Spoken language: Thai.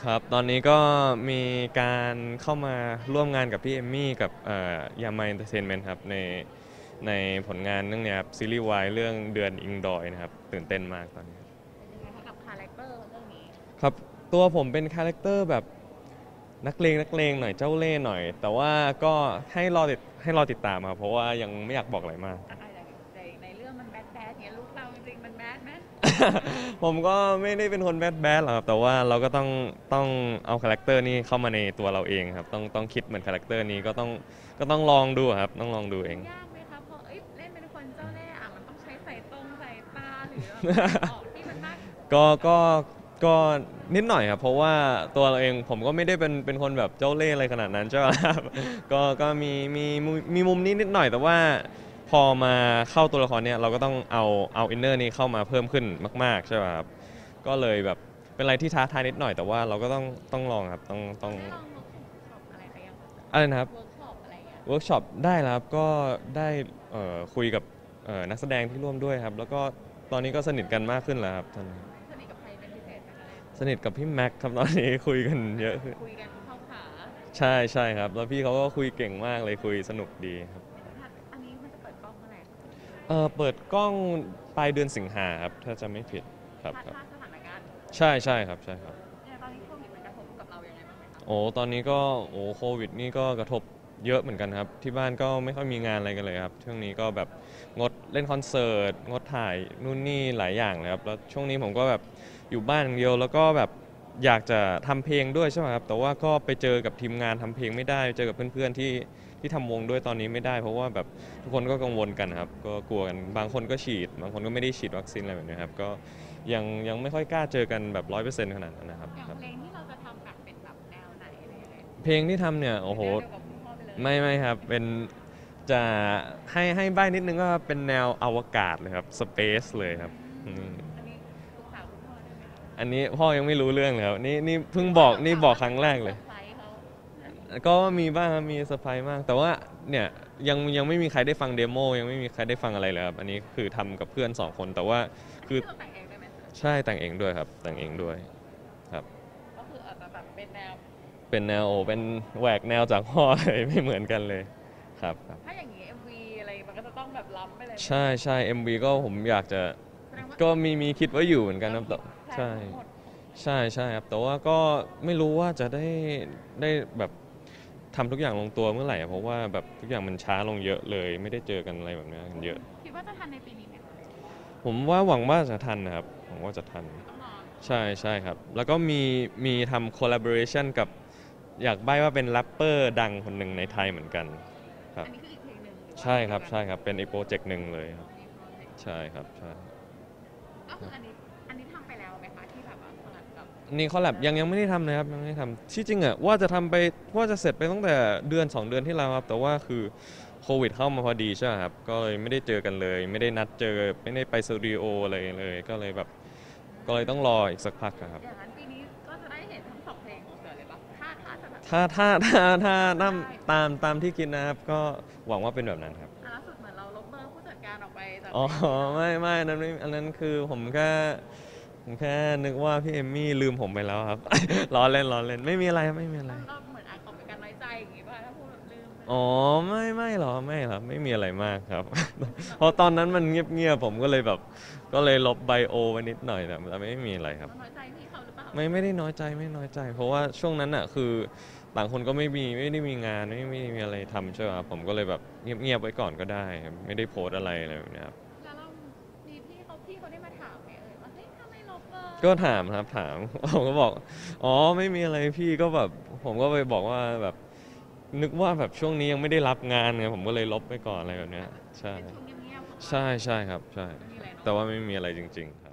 ครับตอนนี้ก็มีการเข้ามาร่วมงานกับพี่เอมมี่กับยามาเอนเตอร์เทนเมนต์ครับในผลงานเรื่องเนี้ยครับซีรีส์วายเรื่องเดือนอิงดอยนะครับตื่นเต้นมากตอนนี้เป็นยังไงคะกับคาแรคเตอร์เรื่องนี้ครับตัวผมเป็นคาแรคเตอร์แบบนักเลงหน่อยเจ้าเล่ห์หน่อยแต่ว่าก็ให้รอติดตามครับเพราะว่ายังไม่อยากบอกอะไรมากอะไรในเรื่องมันแบดเนี่ยลูกเราจริงๆมันแบดไหมผมก็ไม่ได้เป็นคนแบดหรอกครับแต่ว่าเราก็ต้องเอาคาแรคเตอร์นี้เข้ามาในตัวเราเองครับต้องคิดเหมือนคาแรคเตอร์นี้ก็ต้องลองดูครับต้องลองดูเองมันยากไหมคะเพราะเล่นเป็นคนเจ้าเล่ห์มันต้องใช้สายตาหรือออกที่มันมากก็นิดหน่อยครับเพราะว่าตัวเราเองผมก็ไม่ได้เป็นคนแบบเจ้าเล่ห์อะไรขนาดนั้นใช่ไหมครับก็มีมุมนี้นิดหน่อยแต่ว่าพอมาเข้าตัวละครเนี่ยเราก็ต้องเอาอินเนอร์นี้เข้ามาเพิ่มขึ้นมากๆใช่ไหมครับก็เลยแบบเป็นอะไรที่ท้าทายนิดหน่อยแต่ว่าเราก็ต้องลองครับต้องได้ลองเวิร์กช็อปอะไรไปยังคะอะไรนะครับเวิร์กช็อปอะไรเงี้ยเวิร์กช็อปได้แล้วครับก็ได้คุยกับนักแสดงที่ร่วมด้วยครับแล้วก็ตอนนี้ก็สนิทกันมากขึ้นแล้วครับตอนนี้สนิทกับใครเป็นพิเศษไหมคะสนิทกับพี่แม็กครับตอนนี้คุยกันเยอะขึ้นคุยกันเข้าขาใช่ครับแล้วพี่เขาก็คุยเก่งมากเลยคุยสนุกดีครับอันนี้มันจะเปิดกล้องเมื่อไหร่คะเปิดกล้องปลายเดือนสิงหาครับถ้าจะไม่ผิดครับครับถ้าสถานการณ์ใช่ครับเนี่ยตอนนี้โควิดมันกระทบกับเรายังไงบ้างไหมคะโอ้ตอนนี้ก็โอ้โควิดนี่ก็กระทบเยอะเหมือนกันครับที่บ้านก็ไม่ค่อยมีงานอะไรกันเลยครับช่วงนี้ก็แบบงดเล่นคอนเสิร์ตงดถ่ายนู่นนี่หลายอย่างเลยครับแล้วช่วงนี้ผมก็แบบอยู่บ้านอย่างเดียวแล้วก็แบบอยากจะทำเพลงด้วยใช่ไหมครับแต่ว่าก็ไปเจอกับทีมงานทำเพลงไม่ได้เจอกับเพื่อนๆที่ทำวงด้วยตอนนี้ไม่ได้เพราะว่าแบบทุกคนก็กังวลกันครับก็กลัวกันบางคนก็ฉีดบางคนก็ไม่ได้ฉีดวัคซีนอะไรแบบนี้ครับก็ยังไม่ค่อยกล้าเจอกันแบบ100%ขนาดนั้นนะครับอย่างครับเพลงที่เราจะทำแบบเป็นแบบแนวไหนอะไรยังไงเพลงที่ทำเนี่ยหรือโอ้โหแนวเดียวกับคุณพ่อไปเลยไม่ครับเป็นจะให้ใบ้นิดนึงก็เป็นแนวอวกาศเลยครับ Space เลยครับอืมอันนี้ปรึกษาคุณพ่อได้ไหมคะอันนี้พ่อยังไม่รู้เรื่องเลยครับนี่เพิ่งหรือว่าบอกนี่บอกเรากะว่าครั้งแรกเลยจะเซอร์ไพรส์เขาก็มีบ้างครับมีเซอร์ไพรส์มากแต่ว่าเนี่ยยังไม่มีใครได้ฟังเดโมยังไม่มีใครได้ฟังอะไรเลยครับอันนี้คือทำกับเพื่อน2 คนแต่ว่าคืออันนี้คือเราแต่งเองได้ไหมใช่แต่งเองด้วยครับแต่งเองด้วยครับก็คืออาจจะแบบเป็นแนวเป็นแนวโอ้เป็นแหวกแนวจากพ่อเลยไม่เหมือนกันเลยครับถ้าอย่างนี้ MV อะไรมันก็จะต้องแบบล้ำไปเลยไหมใช่ MV ก็ผมอยากจะแสดงว่าก็มีคิดไว้อยู่เหมือนกันเรานะแต่คิดแพลนใช่ทั้งหมดใช่ครับแต่ว่าก็ไม่รู้ว่าจะได้แบบทำทุกอย่างลงตัวเมื่อไหร่อะเพราะว่าแบบทุกอย่างมันช้าลงเยอะเลยไม่ได้เจอกันอะไรแบบนี้กันเยอะคิดว่าจะทันในปีนี้ไหมคะผมว่าหวังว่าจะทันนะครับหวังว่าจะทันต้องรอใช่ครับแล้วก็มีทำ collaboration กับอยากใบ้ว่าเป็นแรปเปอร์ดังคนหนึ่งในไทยเหมือนกันครับอันนี้คืออีกเพลงหนึ่งหรือว่าใช่เพลงเดียวกันครับเป็นอีกโปรเจกต์หนึ่งเลยครับมีโปรเจกต์ใช่ครับใช่ก็คืออันนี้ทำไปแล้วไหมคะที่แบบว่าสลับกับนี่คอลแลบยังไม่ได้ทำเลยครับยังไม่ได้ทำที่จริงอ่ะว่าจะทำไปว่าจะเสร็จไปตั้งแต่เดือน2 เดือนที่แล้วครับแต่ว่าคือโควิดเข้ามาพอดีใช่ไหมครับก็เลยไม่ได้เจอกันเลยไม่ได้นัดเจอไม่ได้ไปสตูดิโออะไรเลยก็เลยแบบก็เลยต้องรออีกสักพักอะครับอย่างนั้นปีนี้ก็จะได้เห็นทั้งสองเพลงของเสือเลยปะถ้าจะแบบถ้าได้ตามที่คิดนะครับก็หวังว่าเป็นแบบนั้นครับล่าสุดเหมือนเราลบเบอร์ผู้จัดการออกไปจากอ๋อเพลงนี้เนาะไม่อันนั้นไม่อันนั้นคือผมแค่นึกว่าพี่เอมมี่ลืมผมไปแล้วครับล้อเล่นไม่มีอะไรครับไม่มีอะไรเราเหมือนอาจของเป็นการน้อยใจอย่างงี้ป่ะถ้าพูดแบบลืมไปอ๋อไม่หรอไม่มีอะไรมากครับเพราะตอนนั้นมันเงียบๆผมก็เลยแบบก็เลยลบไบโอไว้นิดหน่อยแต่ไม่มีอะไรครับเราน้อยใจพี่เขาหรือเปล่าไม่ได้น้อยใจไม่น้อยใจเพราะว่าช่วงนั้นอ่ะคือต่างคนก็ไม่ได้มีงานไม่ได้มีอะไรทำใช่ไหมครับผมก็เลยแบบเงียบไว้ก่อนก็ได้ครับไม่ได้โพสต์อะไรแบบเนี้ยครับแล้วเรามีพี่เขาได้มาถามไหมว่าเฮ้ยทำไมลบเบอร์ก็ถามครับถามผมก็บอกอ๋อไม่มีอะไรพี่ก็แบบผมก็ไปบอกว่าแบบนึกว่าแบบช่วงนี้ยังไม่ได้รับงานไงผมก็เลยลบไปก่อนอะไรแบบเนี้ยใช่เป็นช่วงเงียบๆของเราใช่ครับใช่ไม่มีอะไรเนาะแต่ว่าไม่มีอะไรจริงๆ